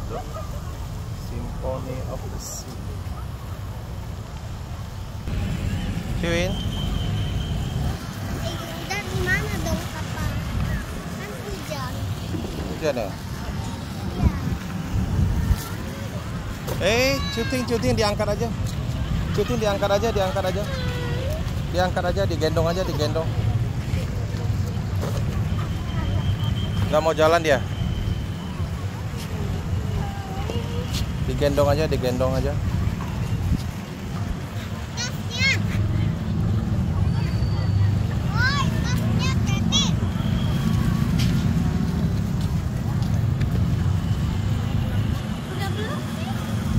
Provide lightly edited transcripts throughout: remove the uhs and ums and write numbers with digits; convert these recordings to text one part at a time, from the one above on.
tuh. Symphony of the Sea. Cuin. Dan gimana dong kapal? Kan hujan. Hujan ya? Iya. Cuting diangkat aja. Cuting diangkat aja. Diangkat aja, digendong aja, digendong. Nggak mau jalan dia. Digendong aja. Gasnya. Woi, gasnya Teti. Udah belum sih?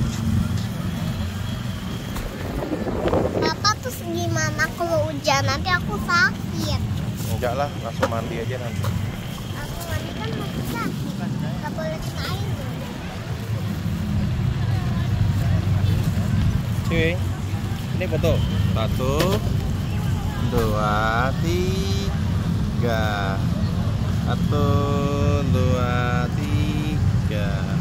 Bapak terus gimana kalau hujan? Nanti aku sakit. Enggak lah, langsung mandi aja nanti. Aku mandi kan masih sakit. Gak boleh kena air dong. Cuy, ini foto. 1, 2, 3. 1, 2, 3.